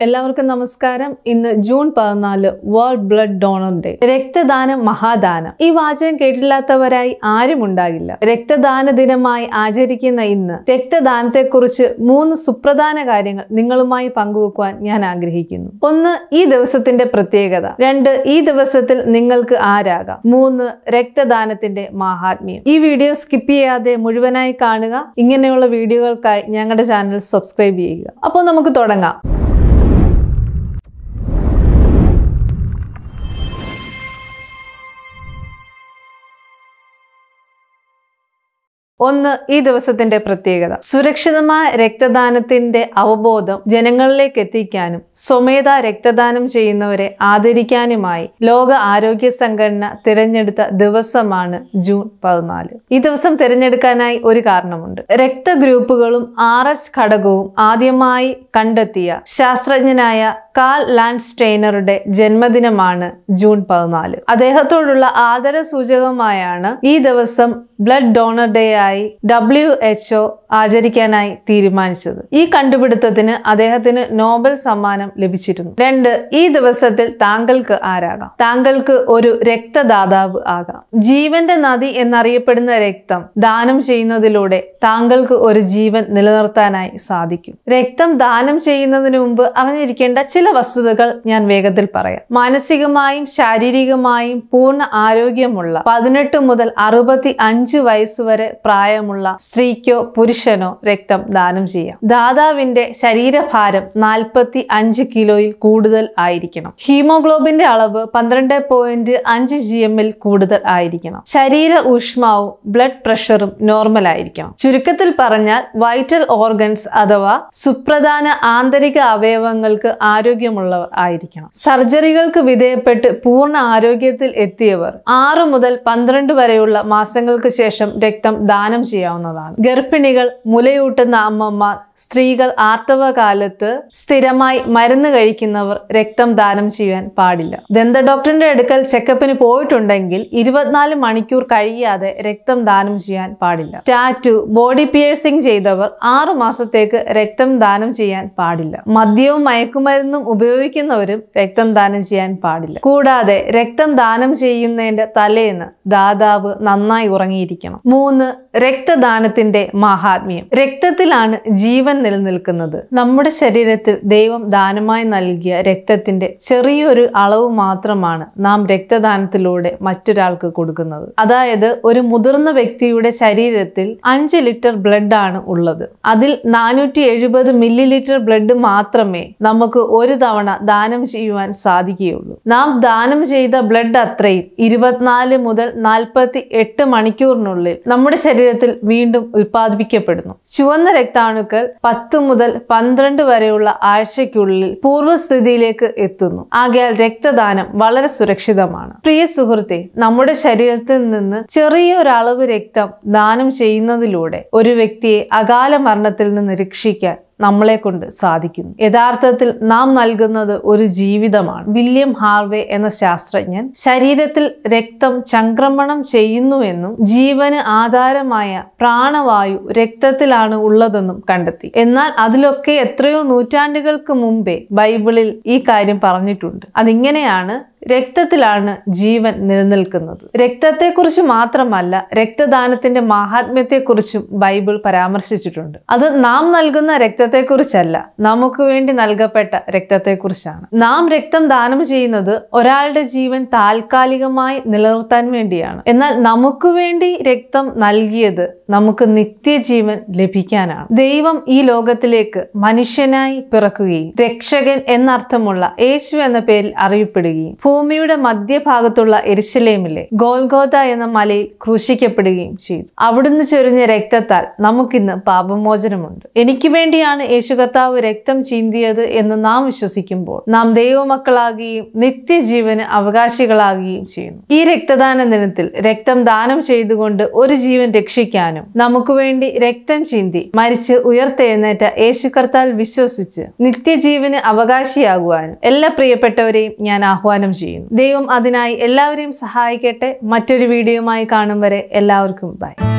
എല്ലാവർക്കും നമസ്കാരം. ഇന്ന് June 14 world blood donor day. രക്തദാനം മഹാദാനം. ഈ വാചകം കേട്ടില്ലാത്തവരായി ആരും ഉണ്ടാകില്ല. രക്തദാന ദിനമായി ആചരിക്കുന്ന ഇന്ന് രക്തദാനത്തെക്കുറിച്ച് 3 സുപ്രധാന കാര്യങ്ങൾ നിങ്ങളുമായി പങ്കുവെക്കുവാൻ ഞാൻ ആഗ്രഹിക്കുന്നു. 1. ഈ ദിവസത്തിന്റെ പ്രത്യേകത. 2. ഈ ദിവസത്തിൽ നിങ്ങൾക്ക് ആരാകാം. 3. രക്തദാനത്തിന്റെ മാഹാത്മ്യം. ഈ വീഡിയോ സ്കിപ്പ് ചെയ്യാതെ മുഴുവനായി കാണുക. ഇങ്ങനെയുള്ള വീഡിയോകൾക്കായി ഞങ്ങളുടെ ചാനൽ സബ്സ്ക്രൈബ് ചെയ്യുക. അപ്പോൾ നമുക്ക് തുടങ്ങാം. 1. ഈ ദിവസത്തിന്റെ പ്രത്യേകത. സുരക്ഷിതമായ രക്തദാനത്തിന്റെ അവബോധം ജനങ്ങളിലേക്ക് എത്തിക്കാനും സ്വമേധാ രക്തദാനം ചെയ്യുന്നവരെ ആദരിക്കാനുമായി ലോക ആരോഗ്യ സംഘടന തിരഞ്ഞെടുത്ത ദിവസമാണ് ജൂൺ 14. ഈ ദിവസം തിരഞ്ഞെടുക്കാനായി ഒരു കാരണമുണ്ട്. രക്തഗ്രൂപ്പുകളും RH ഘടകവും ആദ്യമായി കണ്ടെത്തിയ ശാസ്ത്രജ്ഞനായ കാൾ ലാൻഡ്സ്റ്റൈനറുടെ ജന്മദിനമാണ് ജൂൺ 14. അദ്ദേഹത്തോടുള്ള ആദര സൂചകമായാണ് ഈ ദിവസം ബ്ലഡ് ഡോണർ ഡേ ആയി WHO ആചരിക്കാനായി തീരുമാനിച്ചത്. ഈ കണ്ടുപിടുത്തത്തിന് അദ്ദേഹത്തിന് നോബൽ സമ്മാനം ലഭിച്ചിരുന്നു. 2. ഈ ദിവസത്തിൽ താങ്കൾക്ക് ആരാകാം. താങ്കൾക്ക് ഒരു രക്തദാതാവ് ആകാം. ജീവന്റെ നദി എന്നറിയപ്പെടുന്ന രക്തം ദാനം ചെയ്യുന്നതിലൂടെ താങ്കൾക്ക് ഒരു ജീവൻ നിലനിർത്താനായി സാധിക്കും. രക്തം ദാനം ചെയ്യുന്നതിന് മുമ്പ് അറിഞ്ഞിരിക്കേണ്ട ചില വസ്തുതകൾ ഞാൻ വേഗത്തിൽ പറയാം. മാനസികമായും ശാരീരികമായും പൂർണ്ണ ആരോഗ്യമുള്ള 18 മുതൽ 65 വയസ്സ് വരെ പ്രായമുള്ള സ്ത്രീക്കോ പുരുഷനോ രക്തം ദാനം ചെയ്യാം. ദാതാവിന്റെ ശരീരഭാരം 45 കിലോയിൽ കൂടുതൽ ആയിരിക്കണം. ഹീമോഗ്ലോബിന്റെ അളവ് 12.5 gmൽ കൂടുതൽ ആയിരിക്കണം. ശരീര ഊഷ്മാവും ബ്ലഡ് പ്രഷറും നോർമൽ ആയിരിക്കണം. ചുരുക്കത്തിൽ പറഞ്ഞാൽ വൈറ്റൽ ഓർഗൻസ് അഥവാ സുപ്രധാന ആന്തരിക അവയവങ്ങൾക്ക് ആരോഗ്യമുള്ളവർ ആയിരിക്കണം. സർജറികൾക്ക് വിധേയപ്പെട്ട് പൂർണ്ണ ആരോഗ്യത്തിൽ എത്തിയവർ 6 മുതൽ 12 വരെയുള്ള മാസങ്ങൾക്ക് ശേഷം രക്തം ദാനം ചെയ്യാവുന്നതാണ്. ഗർഭിണികൾ, മുലയൂട്ടുന്ന അമ്മമാർ, സ്ത്രീകൾ, ആർത്തവ കാലത്ത് സ്ഥിരമായി മരുന്ന് കഴിക്കുന്നവർ രക്തം ദാനം ചെയ്യാൻ പാടില്ല. ദന്ത ഡോക്ടറിന്റെ അടുക്കൽ ചെക്കപ്പിന് പോയിട്ടുണ്ടെങ്കിൽ 24 മണിക്കൂർ കഴിയാതെ രക്തം ദാനം ചെയ്യാൻ പാടില്ല. ടാറ്റു, ബോഡി പിയേഴ്സിംഗ് ചെയ്തവർ 6 മാസത്തേക്ക് രക്തം ദാനം ചെയ്യാൻ പാടില്ല. മദ്യവും മയക്കുമരുന്നും ഉപയോഗിക്കുന്നവരും രക്തം ദാനം ചെയ്യാൻ പാടില്ല. കൂടാതെ രക്തം ദാനം ചെയ്യുന്നതിന്റെ തലേന്ന് ദാതാവ് നന്നായി ഉറങ്ങിയിരിക്കണം. 3. രക്തദാനത്തിന്റെ മാഹാത്മ്യം. രക്തത്തിലാണ് ജീവൻ നിലനിൽക്കുന്നത്. നമ്മുടെ ശരീരത്തിൽ ദൈവം ദാനമായി നൽകിയ രക്തത്തിന്റെ ചെറിയൊരു അളവ് മാത്രമാണ് നാം രക്തദാനത്തിലൂടെ മറ്റൊരാൾക്ക് കൊടുക്കുന്നത്. അതായത് ഒരു മുതിർന്ന വ്യക്തിയുടെ ശരീരത്തിൽ 5 ലിറ്റർ ബ്ലഡ് ആണ് ഉള്ളത്. അതിൽ 470 മില്ലി ലിറ്റർ ബ്ലഡ് മാത്രമേ നമുക്ക് ഒരു തവണ ദാനം ചെയ്യുവാൻ സാധിക്കുകയുള്ളൂ. നാം ദാനം ചെയ്ത ബ്ലഡ് അത്രയും 24 മുതൽ 48 മണിക്കൂറിനുള്ളിൽ നമ്മുടെ ശരീരത്തിൽ വീണ്ടും ഉൽപ്പാദിപ്പിക്കപ്പെടുന്നു. ചുവന്ന രക്താണുക്കൾ 10 മുതൽ 12 വരെയുള്ള ആഴ്ചയ്ക്കുള്ളിൽ പൂർവ്വസ്ഥിതിയിലേക്ക് എത്തുന്നു. ആകയാൽ രക്തദാനം വളരെ സുരക്ഷിതമാണ്. പ്രിയ സുഹൃത്തെ, നമ്മുടെ ശരീരത്തിൽ നിന്ന് ചെറിയൊരളവ് രക്തം ദാനം ചെയ്യുന്നതിലൂടെ ഒരു വ്യക്തിയെ അകാല മരണത്തിൽ നിന്ന് രക്ഷിക്കാൻ നമ്മളെ കൊണ്ട് സാധിക്കുന്നു. യഥാർത്ഥത്തിൽ നാം നൽകുന്നത് ഒരു ജീവിതമാണ്. വില്യം ഹാർവേ എന്ന ശാസ്ത്രജ്ഞൻ ശരീരത്തിൽ രക്തം ചംക്രമണം ചെയ്യുന്നുവെന്നും ജീവന് ആധാരമായ പ്രാണവായു രക്തത്തിലാണ് ഉള്ളതെന്നും കണ്ടെത്തി. എന്നാൽ അതിലൊക്കെ എത്രയോ നൂറ്റാണ്ടുകൾക്ക് മുമ്പേ ബൈബിളിൽ ഈ കാര്യം പറഞ്ഞിട്ടുണ്ട്. അതിങ്ങനെയാണ്: രക്തത്തിലാണ് ജീവൻ നിലനിൽക്കുന്നത്. രക്തത്തെക്കുറിച്ച് മാത്രമല്ല, രക്തദാനത്തിന്റെ മാഹാത്മ്യത്തെക്കുറിച്ചും ബൈബിൾ പരാമർശിച്ചിട്ടുണ്ട്. അത് നാം നൽകുന്ന രക്തത്തെക്കുറിച്ചല്ല, നമുക്ക് വേണ്ടി നൽകപ്പെട്ട രക്തത്തെക്കുറിച്ചാണ്. നാം രക്തം ദാനം ചെയ്യുന്നത് ഒരാളുടെ ജീവൻ താൽക്കാലികമായി നിലനിർത്താൻ വേണ്ടിയാണ്. എന്നാൽ നമുക്ക് വേണ്ടി രക്തം നൽകിയത് നമുക്ക് നിത്യജീവൻ ലഭിക്കാനാണ്. ദൈവം ഈ ലോകത്തിലേക്ക് മനുഷ്യനായി പിറക്കുകയും രക്ഷകൻ എന്നർത്ഥമുള്ള യേശു എന്ന പേരിൽ അറിയപ്പെടുകയും ഭൂമിയുടെ മധ്യഭാഗത്തുള്ള യെരുശലേമിലെ ഗോൽഗോഥ എന്ന മലയിൽ ക്രൂശിക്കപ്പെടുകയും ചെയ്തു. അവിടുന്ന് ചൊരിഞ്ഞ രക്തത്താൽ നമുക്കിന്ന് പാപമോചനമുണ്ട്. എനിക്ക് വേണ്ടിയാണ് യേശു കർത്താവ് രക്തം ചീന്തിയത് എന്ന് നാം വിശ്വസിക്കുമ്പോൾ നാം ദൈവമക്കളാകുകയും നിത്യജീവന് അവകാശികളാകുകയും ചെയ്യുന്നു. ഈ രക്തദാന ദിനത്തിൽ രക്തം ദാനം ചെയ്തുകൊണ്ട് ഒരു ജീവൻ രക്ഷിക്കാനും നമുക്ക് വേണ്ടി രക്തം ചീന്തി മരിച്ച് ഉയർത്തെഴുന്നേറ്റ യേശു കർത്താവിൽ വിശ്വസിച്ച് നിത്യജീവന് അവകാശിയാകുവാനും എല്ലാ പ്രിയപ്പെട്ടവരെയും ഞാൻ ആഹ്വാനം ചെയ്യുന്നു. ദൈവം അതിനായി എല്ലാവരെയും സഹായിക്കട്ടെ. മറ്റൊരു വീഡിയോയുമായി കാണും വരെ എല്ലാവർക്കും ബൈ.